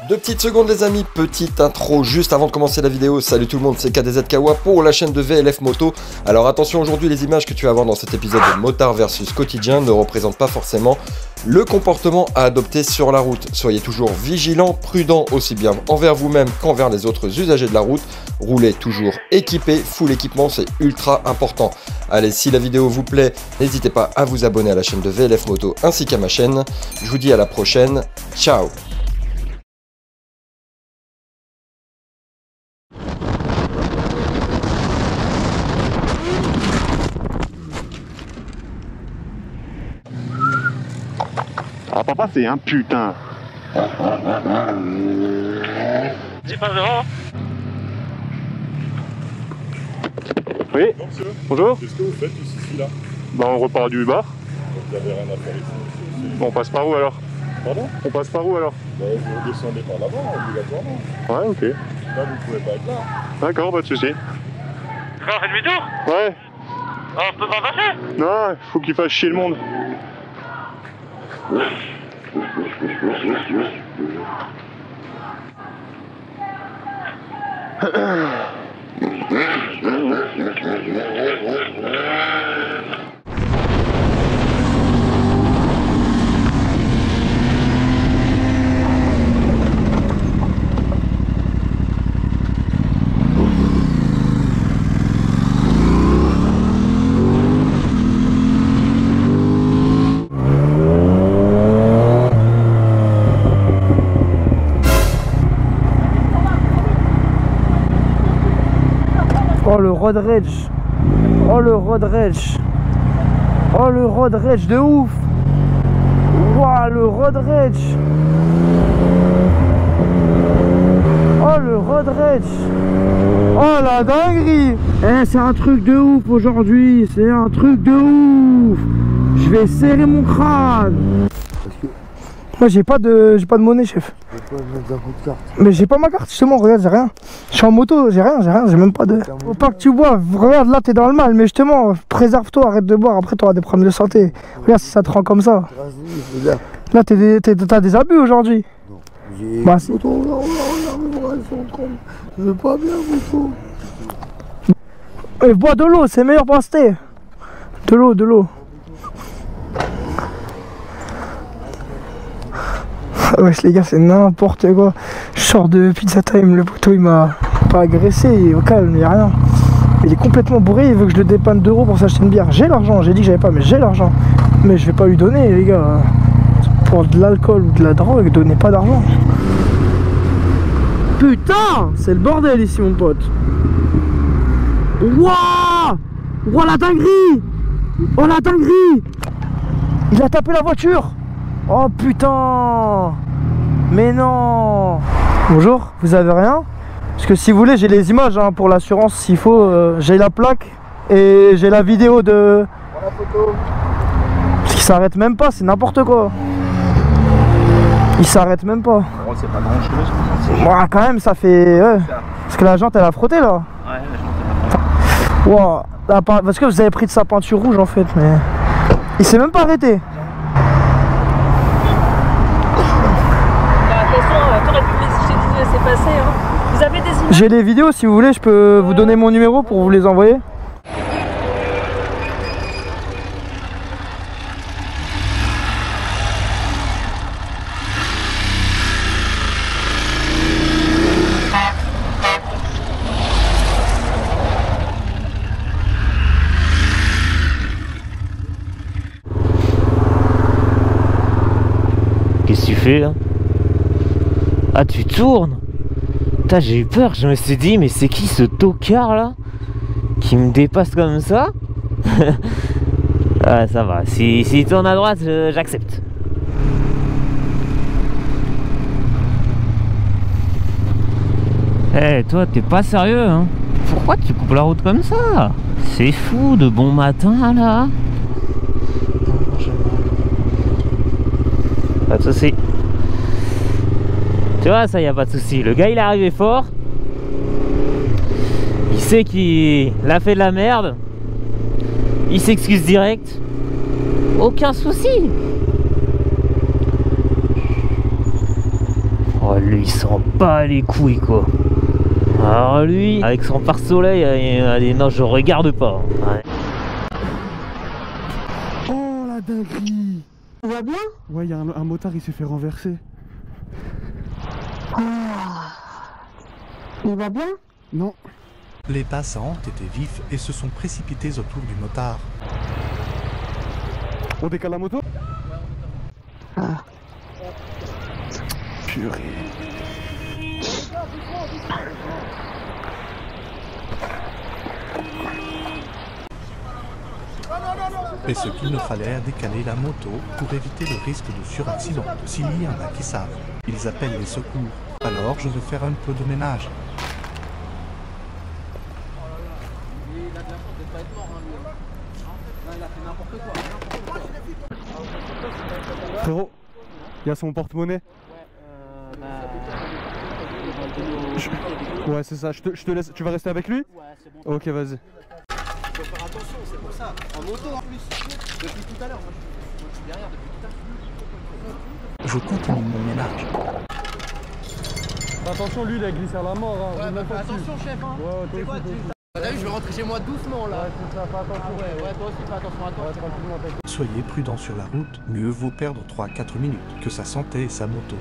Deux petites secondes les amis, petite intro juste avant de commencer la vidéo. Salut tout le monde, c'est KDZ Kawa pour la chaîne de VLF Moto. Alors attention, aujourd'hui les images que tu vas voir dans cet épisode de Motard versus Quotidien ne représentent pas forcément le comportement à adopter sur la route. Soyez toujours vigilants, prudents aussi bien envers vous-même qu'envers les autres usagers de la route. Roulez toujours équipé, full équipement, c'est ultra important. Allez, si la vidéo vous plaît, n'hésitez pas à vous abonner à la chaîne de VLF Moto ainsi qu'à ma chaîne. Je vous dis à la prochaine, ciao. Ah papa c'est un putain. J'ai pas dehors. Oui. Bonjour monsieur. Bonjour. Qu'est-ce que vous faites ici là? Bah on repart du bar. Vous n'avez rien à faire ici. Bon, on passe par où alors? Pardon? On passe par où alors? Bah, vous descendez par là-bas obligatoirement. Ouais, ok. Là vous pouvez pas être là. D'accord, pas de soucis. Tu vas faire demi-tour? Ouais. On peut pas passer? Non, faut qu'il fasse chier le monde. Oh le road rage. Oh le road rage. Oh le road rage de ouf. Waouh le road rage. Oh le road rage. Oh la dinguerie. Eh c'est un truc de ouf aujourd'hui. C'est un truc de ouf. Je vais serrer mon crâne. Moi j'ai pas de monnaie chef. Mais j'ai pas ma carte justement, regarde, j'ai rien. Je suis en moto, j'ai rien, j'ai même pas de... Faut pas que tu boives, regarde là t'es dans le mal, mais justement, préserve-toi, arrête de boire, après t'auras des problèmes de santé. Regarde si ça te rend comme ça. Là t'as des abus aujourd'hui. Bah si. Je vais pas bien moto. Mais bois de l'eau, c'est meilleur pour rester. De l'eau. Wesh les gars c'est n'importe quoi. Je sors de Pizza Time, le poteau il m'a pas agressé, il est au calme, il y a rien. Il est complètement bourré, il veut que je le dépanne d'euros pour s'acheter une bière. J'ai l'argent, j'ai dit que j'avais pas mais j'ai l'argent. Mais je vais pas lui donner les gars. Pour de l'alcool ou de la drogue, donnez pas d'argent. Putain, c'est le bordel ici mon pote. Wouah. Wouah la dinguerie. Oh la dinguerie. Il a tapé la voiture. Oh putain. Mais non. Bonjour, vous avez rien? Parce que si vous voulez j'ai les images hein, pour l'assurance s'il faut, j'ai la plaque et j'ai la vidéo de... La photo. Parce qu'il s'arrête même pas, c'est n'importe quoi. Il s'arrête même pas. Oh, c'est pas grand chose. Ouais, quand même ça fait... Ouais. Parce que la jante elle a frotté là. Ouais, la jante. Wow. Parce que vous avez pris de sa peinture rouge en fait, mais... Il s'est même pas arrêté. T'aurais pu me laisser, je t'ai dit de laisser passer. Hein. Vous avez des images? J'ai les vidéos si vous voulez, je peux vous donner mon numéro pour vous les envoyer. Qu'est-ce que tu fais là? Ah tu tournes? Putain j'ai eu peur, je me suis dit mais c'est qui ce tocard là? Qui me dépasse comme ça? Ah ça va, s'il tourne à droite j'accepte. Eh toi t'es pas sérieux hein? Pourquoi tu coupes la route comme ça? C'est fou de bon matin là. Pas de soucis. Tu vois, ça y a pas de souci. Le gars il est arrivé fort. Il sait qu'il a fait de la merde. Il s'excuse direct. Aucun souci. Oh, lui, il s'en bat les couilles, quoi. Alors lui, avec son pare-soleil, non, je regarde pas. Ouais. Oh la dinguerie! Tu vas bien? Ouais, il y a un motard, il s'est fait renverser. Il va bien? Non. Les passants étaient vifs et se sont précipités autour du motard. On décale la moto? Ah. Purée. Et ce qu'il nous fallait à décaler la moto pour éviter le risque de suraccident. S'il y en a qui savent, ils appellent les secours. Alors je vais faire un peu de ménage. Frérot, il y a son porte-monnaie. Ouais, c'est ça, je te laisse. Tu vas rester avec lui? Ouais, c'est bon. Ok, vas-y. Faut faire attention, c'est pour ça. En moto en plus. Depuis tout à l'heure, moi je suis derrière depuis tout à l'heure. Je continue mon ménage. Fais attention, lui il a glissé à la mort. Hein. Ouais, bah fais attention, chef. Hein. Ouais, toi quoi, aussi. T'as vu, je vais rentrer chez moi doucement là. Ouais, c'est ça, fais attention. Ah ouais, toi aussi, fais attention à toi. Ouais, tranquillement, t'inquiète. Soyez prudents sur la route, mieux vaut perdre 3-4 minutes que sa santé et sa moto.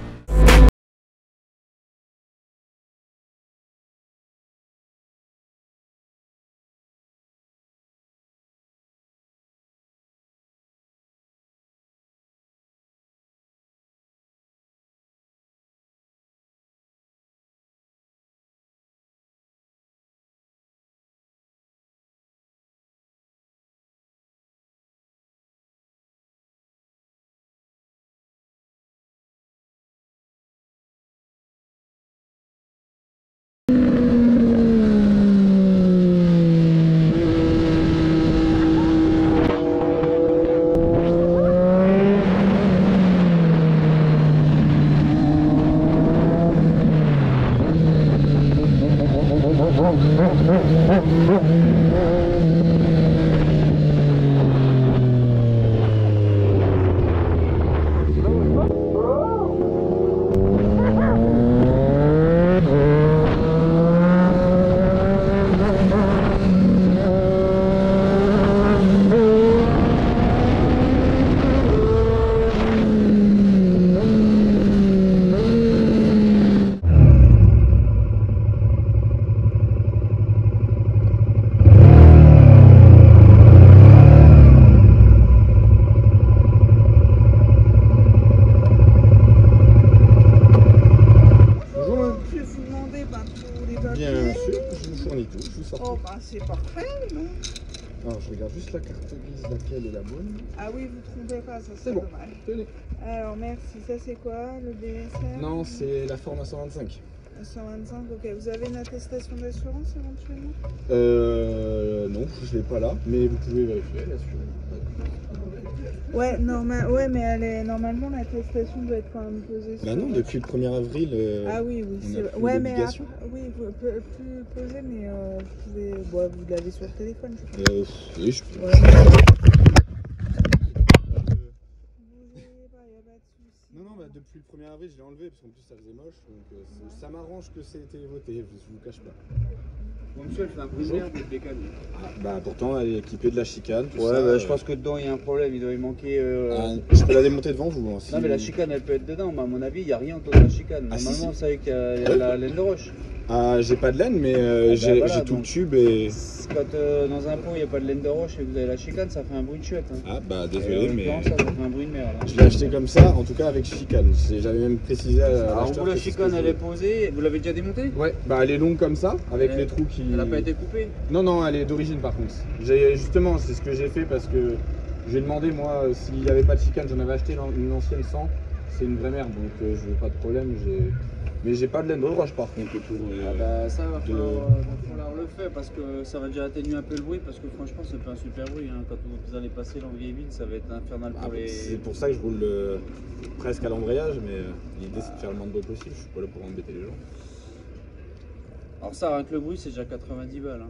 Oh bah c'est parfait, non? Alors je regarde juste la carte grise, laquelle est la bonne. Ah oui, vous trompez pas, ça C'est c'est bon, dommage. tenez. Alors merci, ça c'est quoi? Le DSR? Non, c'est la forme à 125. 125, ok. Vous avez une attestation d'assurance éventuellement? Non, je l'ai pas là, mais vous pouvez vérifier l'assurance. Ouais, ouais, mais elle est... normalement l'attestation doit être quand même posée sur... Bah non, depuis le 1er avril, ah oui, oui, on a c'est... plus Ouais, mais d'obligation. oui, plus posée, mais vous pouvez... Bon, vous l'avez sur le téléphone, je crois. Oui, je peux. Ouais. Non, non, bah depuis le 1er avril, je l'ai enlevé parce qu'en plus ça faisait moche, donc ça m'arrange que ça ait été voté, je vous cache pas. Bon, monsieur, elle fait un bruit de merde, le décale. Ah, bah pourtant elle est équipée de la chicane, tout Ouais, ça. bah, je pense que dedans il y a un problème, il doit y manquer. Je peux la démonter devant vous. Hein, si... Non, mais la chicane elle peut être dedans, mais à mon avis il n'y a rien autour de la chicane. Ah, Normalement, si. vous savez qu'il y a la laine de roche. Ah, j'ai pas de laine, mais j'ai voilà, tout le donc. tube et. Quand dans un pot il n'y a pas de laine de roche et que vous avez la chicane, ça fait un bruit de chouette. Hein. Ah, bah Et désolé, en mais. l'occurrence, ça fait un bruit de merde. Hein. Je l'ai acheté comme ça, en tout cas avec chicane. J'avais même précisé à Alors, l'acheteur vous, la que c'est ce chicane que je elle est voulais. posée, vous l'avez déjà démontée? Ouais, bah elle est longue comme ça, avec Elle- les trous qui. Elle n'a pas été coupée? Non, non, elle est d'origine par contre. Justement, c'est ce que j'ai fait parce que j'ai demandé, moi, s'il n'y avait pas de chicane, j'en avais acheté une ancienne 100. C'est une vraie merde, donc je veux pas de problème. Mais j'ai pas de laine de roche par contre autour. Ah bah ça va falloir le faire parce que ça va déjà atténuer un peu le bruit parce que franchement c'est pas un super bruit hein. Quand vous allez passer l'envier vide ça va être infernal pour les... C'est pour ça que je roule presque à l'embrayage, mais l'idée c'est de faire le moins de bruit possible, je suis pas là pour embêter les gens. Alors ça rien que le bruit c'est déjà 90 balles hein.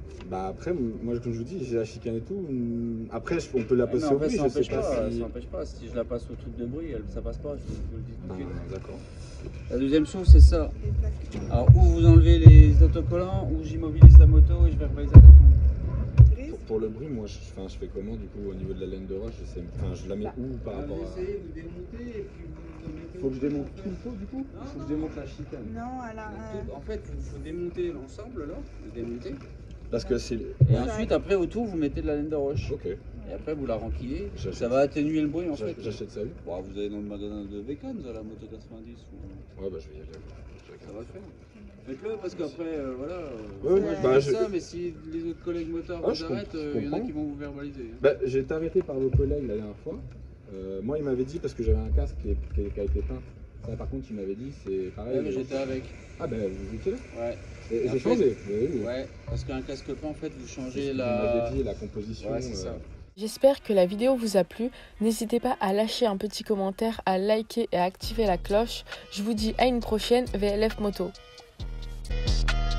Bah après, moi comme je vous dis, j'ai la chicane et tout. Après, on peut la passer au bruit, ça je sais n'empêche pas pas, si... ça n'empêche pas. Si je la passe au truc de bruit, ça passe pas, je vous le dis tout de suite. D'accord. La deuxième chose, c'est ça. Alors, ou vous enlevez les autocollants, ou j'immobilise la moto et je verbalise la moto. Pour le bruit, moi, je fais comment du coup au niveau de la laine de roche? Je la mets où par rapport à... Vous essayez, vous démontez et puis vous... Faut que je démonte tout le pot du coup? Il faut que je démonte la chicane? Non, alors... En fait, il faut démonter l'ensemble là, vous démontez. Parce que c'est... Et ensuite, après, autour, vous mettez de la laine de roche. Ok. Et après, vous la renquillez. Ça va atténuer le bruit en fait. J'achète ça où? Bon, vous allez dans le magasin de Bécane, à la moto 90. Ou... Ouais, bah je vais y aller. Ça va le faire. Faites-le parce qu'après, voilà. Ouais, moi, je fais ça, mais si les autres collègues motards vous arrêtent, il y en a qui vont vous verbaliser. Bah, j'ai été arrêté par vos collègues la dernière fois. Moi, il m'avait dit, parce que j'avais un casque qui a été peint. Ça, par contre, il m'avait dit, c'est pareil. Ouais, mais j'étais avec. Ah, bah, vous étiez là? Ouais. Et j'ai changé. Ouais, parce qu'un casque peint, en fait, vous changez Vous la. m'avez dit la composition. Ouais, c'est ça. J'espère que la vidéo vous a plu. N'hésitez pas à lâcher un petit commentaire, à liker et à activer la cloche. Je vous dis à une prochaine VLF Moto.